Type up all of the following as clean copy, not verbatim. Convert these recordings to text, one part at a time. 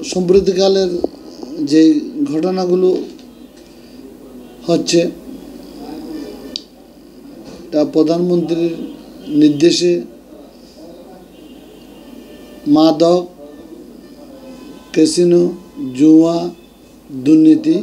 সম্প্রতিকালের যে ঘটনাগুলো হচ্ছে, তা প্রধানমন্ত্রীর নির্দেশে মাদক, ক্যাসিনো, জুয়া, দুর্নীতি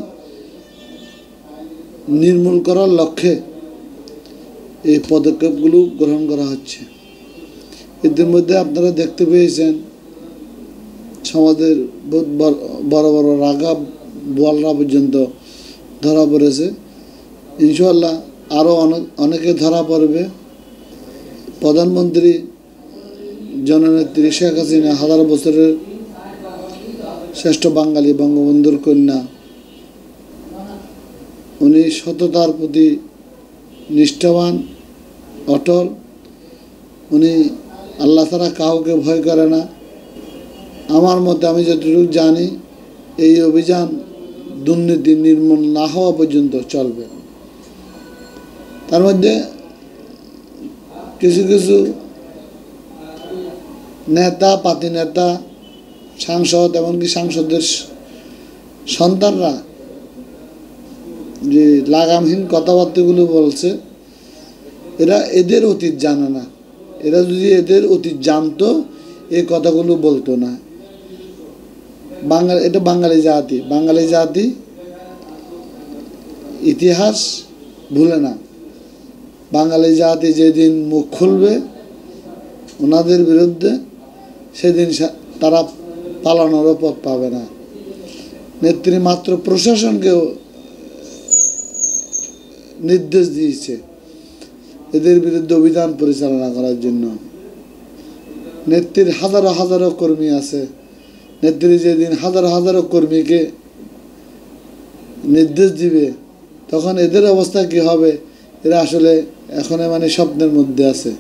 নির্মূল করার লক্ষ্যে এই পদক্ষেপগুলো গ্রহণ করা হচ্ছে। ইতিমধ্যে আপনারা দেখতে পেয়েছেন সমাজের বড় বড় রাগা বোয়ালরা পর্যন্ত ধরা পড়েছে। ইনশাআল্লাহ আরও অনেকে ধরা পড়বে। প্রধানমন্ত্রী জননেত্রী শেখ হাসিনা 1000 বছরের শ্রেষ্ঠ বাঙালি, বঙ্গবন্ধুর কন্যা। উনি সততার প্রতি নিষ্ঠাবান, অটল। উনি আল্লাহ ছাড়া কাউকে ভয় করে না। আমার মতে, আমি যতটুকু জানি, এই অভিযান দুর্নীতি নির্মূল না হওয়া পর্যন্ত চলবে। তার মধ্যে কিছু কিছু নেতা, পাতি নেতা, সাংসদ, এমনকি সাংসদের সন্তানরা যে লাগামহীন কথাবার্তাগুলো বলছে, এদের অতীত জানে না। এরা যদি এদের অতীত জানতো, এই কথাগুলো বলতো না। এটা বাঙালি জাতি ইতিহাস ভুলে না। বাঙালি জাতি যেদিন মুখ খুলবে ওনাদের বিরুদ্ধে, সেদিন তারা পালানোরও পথ পাবে না। নেত্রী মাত্র প্রশাসনকেও নির্দেশ দিয়েছে এদের বিরুদ্ধে অভিযান পরিচালনা করার জন্য। নেত্রীর হাজারো হাজারো কর্মী আছে। নেত্রী যেদিন হাজারো হাজারো কর্মীকে নির্দেশ দিবে, তখন এদের অবস্থা কি হবে? এরা আসলে এখন স্বপ্নের মধ্যে আছে।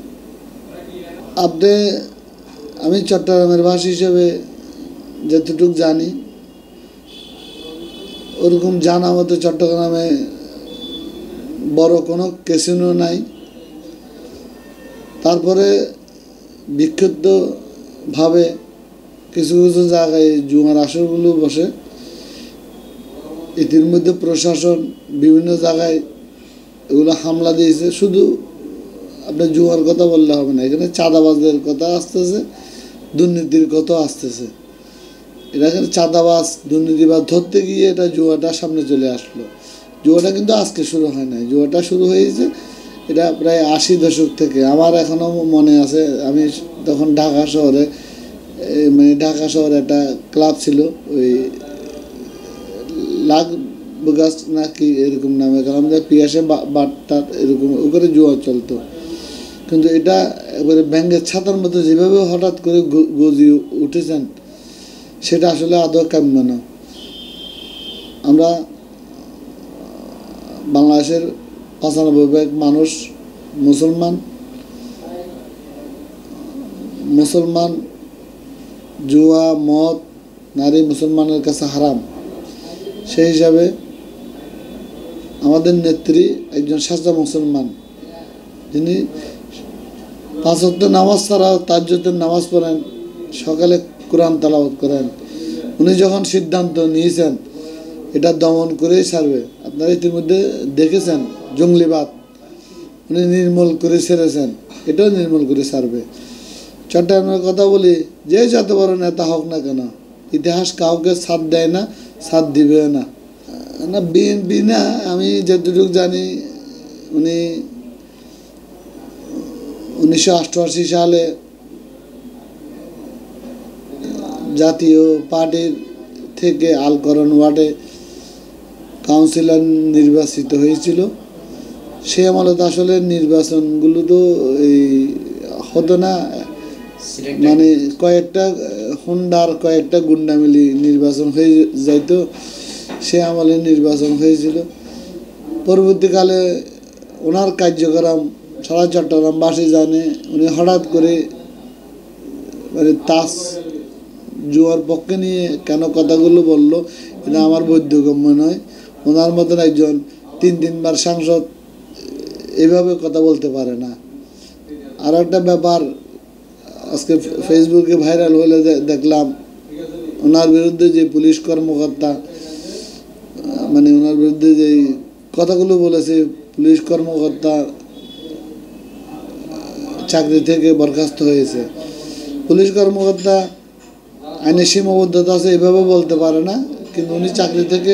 আমি চট্টগ্রামের ভাষী হিসেবে যতটুকু জানি, ওরকম জানা মতো চট্টগ্রামে বড় কোনো ক্যাসিনো নাই। তারপরে বিক্ষিপ্তভাবে কিছু কিছু জায়গায় জুয়ার আসরগুলো বসে। ইতিমধ্যে প্রশাসন বিভিন্ন জায়গায় এগুলো হামলা দিয়েছে। শুধু আপনার জুয়ার কথা বললে হবে না, এখানে চাঁদাবাজদের কথা আসতেছে, দুর্নীতির কথা আসতেছে। এটা এখানে চাঁদাবাজ, দুর্নীতিবাজ ধরতে গিয়ে এটা জুয়াটা সামনে চলে আসলো। জুয়াটা কিন্তু আজকে শুরু হয় নাই, জুয়াটা শুরু হয়েছে এটা প্রায় 80 দশক থেকে। আমার এখনও মনে আছে, আমি তখন ঢাকা শহরে একটা ক্লাব ছিল, ওই লাখ গাছ নাকি এরকম নামে, কারণ আমাদের পিয়াসে বাট্টার এরকম ওখানে জুয়া চলতো। কিন্তু এটা এবারে ব্যাঙ্গের ছাতার মতো যেভাবে হঠাৎ করে গজিয়ে উঠেছেন, সেটা আসলে আদৌ কাম্য না। আমরা বাংলাদেশের 95% মানুষ মুসলমান। জুয়া, মদ, নারী মুসলমানের কাছে হারাম। সেই হিসাবে আমাদের নেত্রী একজন সাচ্চা মুসলমান, যিনি 5 ওয়াক্ত নামাজ ছাড়া তাহাজ্জুদের নামাজ পড়েন, সকালে কোরআন তেলাওয়াত করেন। উনি যখন সিদ্ধান্ত নিয়েছেন এটা দমন করেই ছাড়বে। আপনারা ইতিমধ্যে দেখেছেন জঙ্গলিবাদ উনি নির্মূল করে ছেড়েছেন, এটাও নির্মূল করে ছাড়বে। চট্টগ্রামের কথা বলি, যে যত বড় নেতা হোক না কেন, ইতিহাস কাউকে সাথ দেয় না, সাথ দিবেও না। বিএনপি না, আমি যতটুকু জানি উনি 1988 সালে জাতীয় পার্টির থেকে আলকরণ ওয়ার্ডে কাউন্সিলর নির্বাচিত হয়েছিল। সে আমলে তো আসলে নির্বাচনগুলো তো এই হতো না, কয়েকটা হুন্ডার কয়েকটা গুন্ডা মিলি নির্বাচন হয়ে যাইতো। সে আমলে নির্বাচন হয়েছিল। পরবর্তীকালে ওনার কার্যক্রম সারা চট্টগ্রামবাসী জানে। উনি হঠাৎ করে তাস জুয়ার পক্ষে নিয়ে কেন কথাগুলো বলল, এটা আমার বোধগম্য নয়। ওনার মতন একজন 3 বার সাংসদ এভাবে কথা বলতে পারে না। আর একটা ব্যাপার, আজকে ফেসবুকে ভাইরাল হলে দেখলাম ওনার বিরুদ্ধে যে পুলিশ কর্মকর্তা মানে ওনার বিরুদ্ধে যে কথাগুলো বলেছে, পুলিশ কর্মকর্তা চাকরি থেকে বরখাস্ত হয়েছে। পুলিশ কর্মকর্তা আইনের সীমাবদ্ধতা আছে এভাবে বলতে পারে না, কিন্তু উনি চাকরি থেকে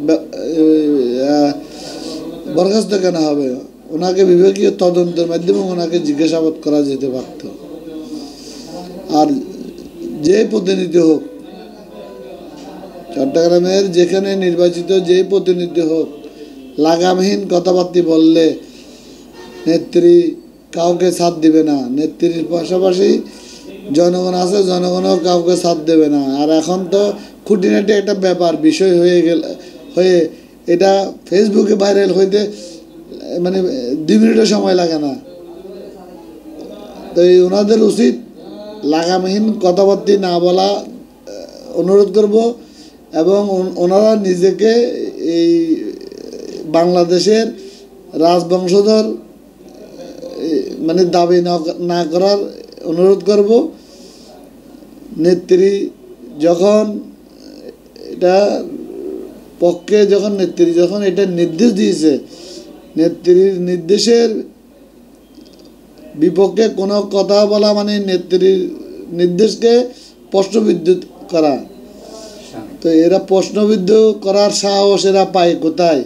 বরখাস্ত কেন হবে? ওনাকে বিভাগীয় তদন্তের মাধ্যমে ওনাকে জিজ্ঞাসাবাদ করা যেতে পারত। আর যে প্রতিনিধি হোক, চট্টগ্রামের যেখানে নির্বাচিত যে প্রতিনিধি হোক, লাগামহীন কথাবার্তা বললে নেত্রী কাউকে সাথ দিবে না। নেত্রীর পাশাপাশি জনগণ আছে, জনগণও কাউকে সাথ দেবে না। আর এখন তো খুঁটিনাটি একটা ব্যাপার বিষয় হয়ে এটা ফেসবুকে ভাইরাল হইতে মানে 2 মিনিটও সময় লাগে না। তো ওনাদের উচিত লাগামহীন কথাবার্তা না বলা অনুরোধ করব, এবং ওনারা নিজেকে এই বাংলাদেশের রাজবংশধর মানে দাবি না করার অনুরোধ করব। নেত্রী যখন এটা পক্ষে নেত্রী যখন এটা নির্দেশ দিয়েছে, নেত্রীর নির্দেশের বিপক্ষে কোনো কথা বলা মানে নেত্রীর নির্দেশকে প্রশ্নবিদ্ধ করা। তো এরা প্রশ্নবিদ্ধ করার সাহস এরা পায় কোথায়?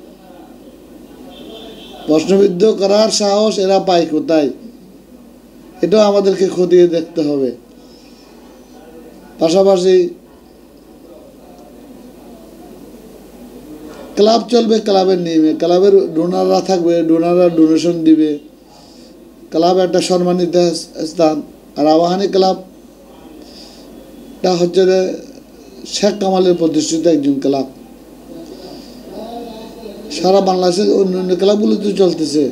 প্রশ্নবিদ্ধ করার সাহস এরা পায় কোথায়? এটাও আমাদেরকে খতিয়ে দেখতে হবে। পাশাপাশি ক্লাব চলবে ক্লাবের নিয়মে, ক্লাবের ডোনাররা থাকবে, ডোনাররা ডোনেশন দিবে, ক্লাব একটা সম্মানিত স্থান। আর আবাহনী ক্লাবটা হচ্ছে শেখ কামালের প্রতিষ্ঠিত একজন ক্লাব। সারা বাংলাদেশের অন্যান্য ক্লাবগুলো তো চলতেছে।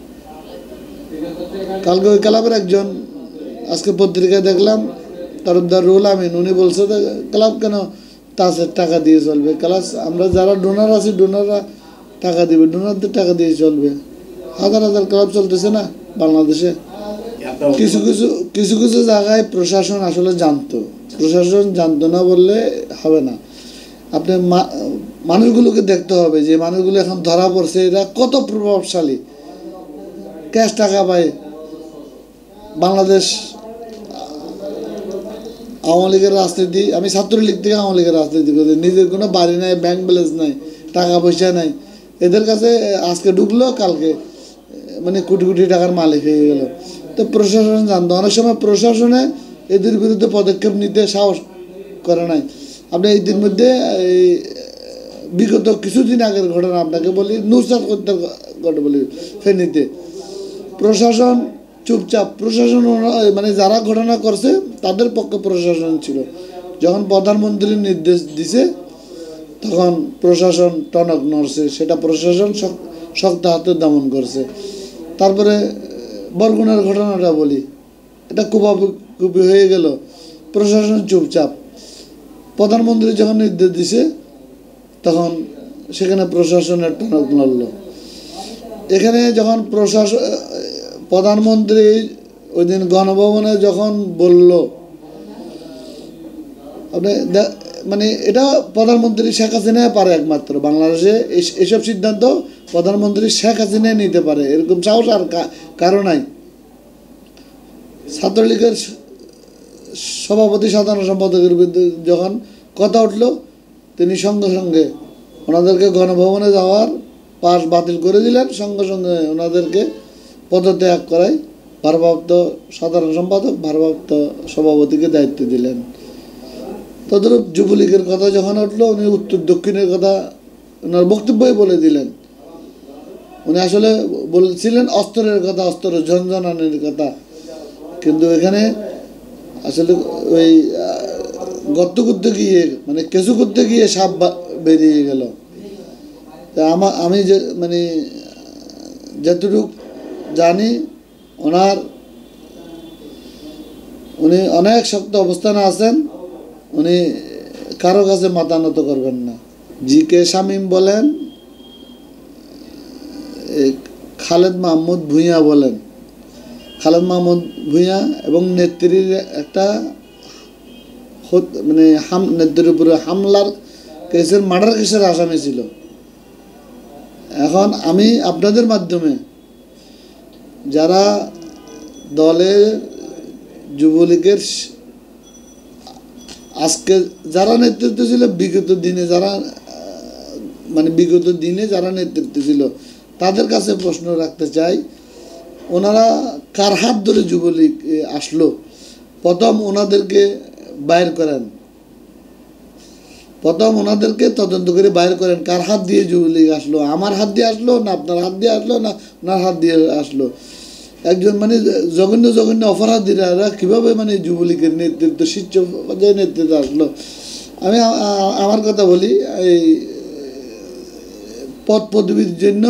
কালকে ওই ক্লাবের একজন, আজকে পত্রিকায় দেখলাম তরফদার রুহুল আমিন, উনি বলছে ক্লাব কেন তাসের টাকা দিয়ে চলবে? ক্লাস আমরা যারা ডোনার আছি, ডোনাররা টাকা দিবে, ডোনারদের টাকা দিয়ে চলবে। হাজার হাজার ক্লাব চলতেছে না বাংলাদেশে। কিছু কিছু জায়গায় প্রশাসন আসলে জানতো, প্রশাসন জানতো না বললে হবে না। আপনি মানুষগুলোকে দেখতে হবে যে মানুষগুলো এখন ধরা পড়ছে, এরা কত প্রভাবশালী, ক্যাশ টাকা পায়। বাংলাদেশ আওয়ামী লীগের রাজনীতি, আমি ছাত্রলীগ থেকে আওয়ামী লীগের রাজনীতি করি, নিজের কোনো বাড়ি নাই, ব্যাংক ব্যালেন্স নাই, টাকা পয়সা নাই। এদের কাছে আজকে ঢুকলো, কালকে মানে কোটি কোটি টাকার মালিক হয়ে গেল। তো প্রশাসন জানতো, অনেক সময় প্রশাসনে এদের বিরুদ্ধে পদক্ষেপ নিতে সাহস করে নাই। আপনি এদের মধ্যে এই বিগত কিছুদিন আগের ঘটনা আপনাকে বলি, নুসরাত হত্যার ঘটনা বলি, ফেনীতে প্রশাসন চুপচাপ, প্রশাসন মানে যারা ঘটনা করছে তাদের পক্ষে প্রশাসন ছিল। যখন প্রধানমন্ত্রী নির্দেশ দিছে তখন প্রশাসন টনক নড়ছে, সেটা প্রশাসন শক্ত হাতে দমন করছে। তারপরে বরগুনার ঘটনাটা বলি, এটা কুপাকুপি হয়ে গেল, প্রশাসন চুপচাপ। প্রধানমন্ত্রী যখন নির্দেশ দিছে তখন সেখানে প্রশাসনের টনক নড়ল। এখানে যখন প্রধানমন্ত্রী ওই দিন গণভবনে যখন বলল, আপনি মানে এটা প্রধানমন্ত্রী শেখ হাসিনা পারে একমাত্র বাংলাদেশে এসব সিদ্ধান্ত প্রধানমন্ত্রী শেখ হাসিনা নিতে পারে, এরকম সাহস আর কারো নাই। ছাত্রলীগের সভাপতি সাধারণ সম্পাদকের বিরুদ্ধে যখন কথা উঠল, তিনি সঙ্গে সঙ্গে ওনাদেরকে গণভবনে যাওয়ার পাস বাতিল করে দিলেন, সঙ্গে সঙ্গে ওনাদেরকে পদত্যাগ করায় ভারপ্রাপ্ত সাধারণ সম্পাদক, ভারপ্রাপ্ত সভাপতিকে দায়িত্ব দিলেন। তদ্রূপ যুবলীগের কথা যখন উঠলো, উনি উত্তর দক্ষিণের কথা ওনার বক্তব্যই বলে দিলেন। উনি আসলে বলছিলেন অস্ত্রের কথা, অস্ত্র ঝনঝনানির কথা, কিন্তু এখানে আসলে ওই গর্ত করতে গিয়ে মানে কেঁচু করতে গিয়ে সাপ বেরিয়ে গেল। তা আমি যে মানে যতটুকু জানি উনি অনেক শক্ত অবস্থানে আছেন, উনি কারো কাছে মাথা নত করবেন না। জি.কে. শামীম বলেন, খালেদ মাহমুদ ভূঁইয়া বলেন, খালেদ মাহমুদ ভূঁইয়া এবং নেত্রীর একটা মানে নেত্রীর উপরে হামলার কেসের মার্ডার কেসের আসামি ছিল। এখন আমি আপনাদের মাধ্যমে যারা দলের যুবলীগের আজকে যারা নেতৃত্ব ছিল, বিগত দিনে যারা মানে বিগত দিনে যারা নেতৃত্ব ছিল তাদের কাছে প্রশ্ন রাখতে চাই, ওনারা কার হাত ধরে যুবলীগ আসলো? প্রথম ওনাদেরকে বাইর করেন, প্রথম ওনাদেরকে তদন্ত করে বাইর করেন কার হাত দিয়ে যুবলীগ আসলো। আমার হাত দিয়ে আসলো না আপনার হাত দিয়ে আসলো না ওনার হাত দিয়ে আসলো? একজন মানে জঘন্য জঘন্য অপরাধীরা কীভাবে মানে যুবলীগের নেতৃত্ব শীর্ষ পর্যায়ে নেতৃত্ব আসলো? আমি আমার কথা বলি, এই পদ পদবীর জন্য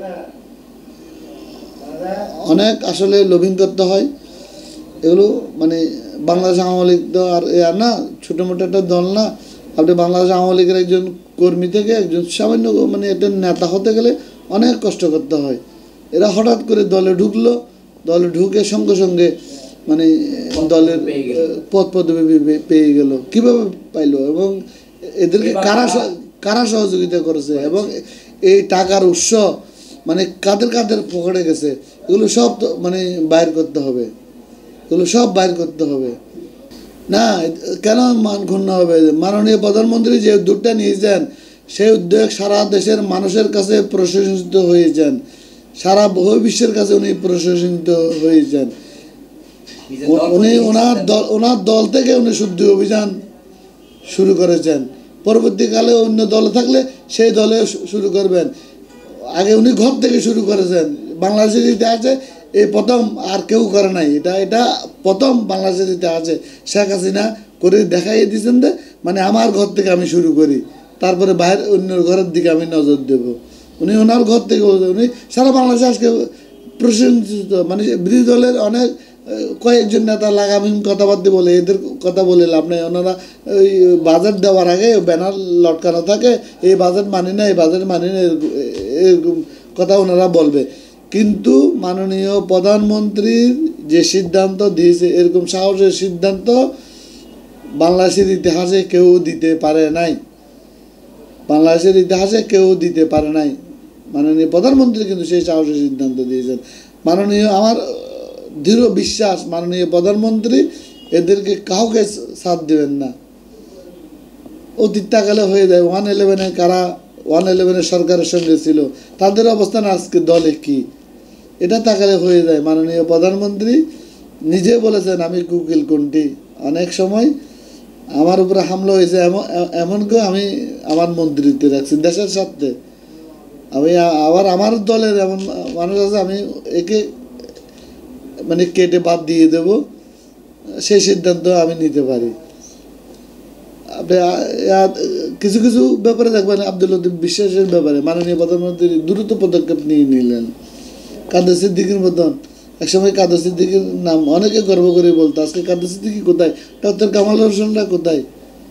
অনেক আসলে লবিং করতে হয়। এগুলো মানে বাংলাদেশ আওয়ামী লীগ তো আর না ছোটো মোটো একটা দল না। আপনি বাংলাদেশ আওয়ামী লীগের একজন কর্মী থেকে একজন সামান্য মানে একটা নেতা হতে গেলে অনেক কষ্ট করতে হয়। এরা হঠাৎ করে দলে ঢুকলো, দলে ঢুকে সঙ্গে সঙ্গে মানে দলের পদ পদবী পেয়ে গেল। কীভাবে পাইলো এবং এদেরকে কারা সহযোগিতা করেছে এবং এই টাকার উৎস মানে কাদের কাদের পকেটে গেছে, এগুলো সব মানে বাইর করতে হবে, এগুলো সব বাইর করতে হবে। না কেন মান ক্ষুণ্ণ হবে? মাননীয় প্রধানমন্ত্রী যে উদ্যোগটা নিয়েছেন সেই উদ্যোগ সারা দেশের মানুষের কাছে প্রশংসিত হয়েছেন, সারা বহির্বিশ্বের কাছে উনি প্রশংসিত হয়েছেন। উনি ওনার দল থেকে উনি শুদ্ধি অভিযান শুরু করেছেন। পরবর্তীকালে অন্য দলে থাকলে সেই দলে শুরু করবেন। আগে উনি ঘর থেকে শুরু করেছেন। বাংলাদেশের ইতিহাসে এই প্রথম, আর কেউ করে নাই। এটা প্রথম বাংলাদেশের ইতিহাসে। শেখ হাসিনা করে দেখাই দিয়েছেন যে মানে আমার ঘর থেকে আমি শুরু করি, তারপরে বাইরের অন্য ঘরের দিকে আমি নজর দেব। উনি ওনার ঘর থেকে উনি সারা বাংলাদেশে আজকে প্রশংসিত। মানে বিরোধী দলের অনেক কয়েকজন নেতা লাগামহীন কথাবার্তা বলে, এদের কথা বলে লাভ নেই। ওনারা ওই বাজেট দেওয়ার আগে ব্যানার লটকানো থাকে, এই বাজেট মানি না, এই বাজেট মানি না, এরকম কথা ওনারা বলবে। কিন্তু মাননীয় প্রধানমন্ত্রীর যে সিদ্ধান্ত দিয়েছে, এরকম সাহসের সিদ্ধান্ত বাংলাদেশের ইতিহাসে কেউ দিতে পারে নাই, বাংলাদেশের ইতিহাসে কেউ দিতে পারে নাই। মাননীয় প্রধানমন্ত্রী কিন্তু সেই সাহসের সিদ্ধান্ত দিয়েছেন। মাননীয় আমার দৃঢ় বিশ্বাস মাননীয় প্রধানমন্ত্রী এদেরকে কাউকে সাথ দেবেন না। অতীতকালে হয়ে যায় 111-এ কারা 111-এর সরকারের সঙ্গে ছিল, তাদের অবস্থান আজকে দলে কি, এটা তাকালে হয়ে যায়। মাননীয় প্রধানমন্ত্রী নিজে বলেছেন আমি কুকিল কোনটি। অনেক সময় আমার উপরে হামলা হয়েছে, এমনকি আমি আমার মন্ত্রিত্বে রাখছি দেশের স্বার্থে। আমি আবার আমার দলের এমন মানুষ আছে, আমি একে মানে কেটে বাদ দিয়ে দেব, সেই সিদ্ধান্ত আমি নিতে পারি। আপনি কিছু কিছু ব্যাপারে দেখবেন আব্দুল লতিফ বিশ্বাসের ব্যাপারে মাননীয় প্রধানমন্ত্রী দ্রুত পদক্ষেপ নিয়ে নিলেন। কাদের সিদ্দিকীর মতন একসময় কাদের সিদ্দিকীর নাম অনেকে গর্ব করে বলতো, আজকে কাদের সিদ্দিকী কোথায়? ডক্টর কামাল হোসেনরা কোথায়?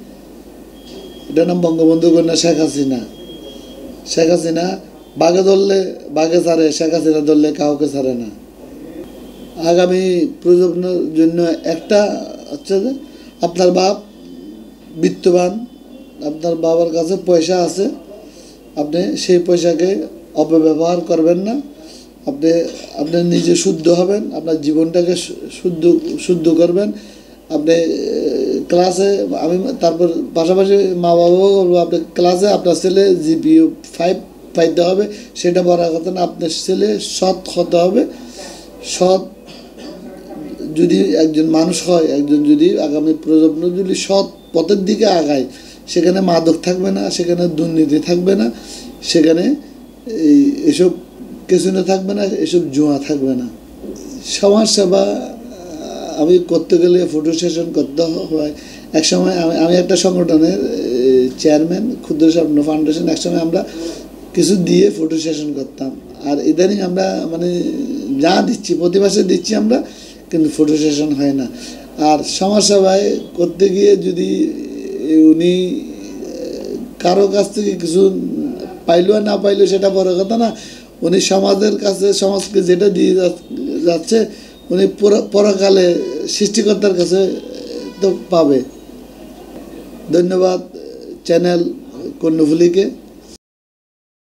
এটার নাম বঙ্গবন্ধু কন্যা শেখ হাসিনা। শেখ হাসিনা বাঘে ধরলে বাঘে ছাড়ে, শেখ হাসিনা ধরলে কাউকে ছাড়ে না। আগামী প্রজন্মের জন্য একটা হচ্ছে যে আপনার বাপ বিত্তবান, আপনার বাবার কাছে পয়সা আছে, আপনি সেই পয়সাকে অপব্যবহার করবেন না। আপনি নিজে শুদ্ধ হবেন, আপনার জীবনটাকে শুদ্ধ করবেন। আপনি ক্লাসে আমি তারপর পাশাপাশি মা বাবাও বলবো, আপনি ক্লাসে আপনার ছেলে GPA 5 পাইতে হবে, সেটা বড় কথা না। আপনার ছেলে সৎ হতে হবে। সৎ যদি একজন মানুষ হয়, একজন যদি আগামী প্রজন্ম যদি সৎ পথের দিকে আগায়, সেখানে মাদক থাকবে না, সেখানে দুর্নীতি থাকবে না, সেখানে এসব কেসিনো থাকবে না, এসব জুয়া থাকবে না। সমাজসেবা আমি করতে গেলে ফটো সেশন করতে হয়। একসময় আমি একটা সংগঠনের চেয়ারম্যান, ক্ষুদ্র স্বপ্ন ফাউন্ডেশন। একসময় আমরা কিছু দিয়ে ফটো সেশন করতাম, আর ইদানিং আমরা মানে যা দিচ্ছি প্রতি মাসে দিচ্ছি আমরা, কিন্তু ফটো সেশন হয় না। আর সমাজসেবায় করতে গিয়ে যদি উনি কারো কাছ থেকে কিছু পাইলো আর না পাইলো সেটা বড় কথা না। উনি সমাজের কাছে, সমাজকে যেটা দিয়ে যাচ্ছে উনি পরকালে সৃষ্টিকর্তার কাছে তো পাবে। ধন্যবাদ চ্যানেল কর্ণফুলীকে।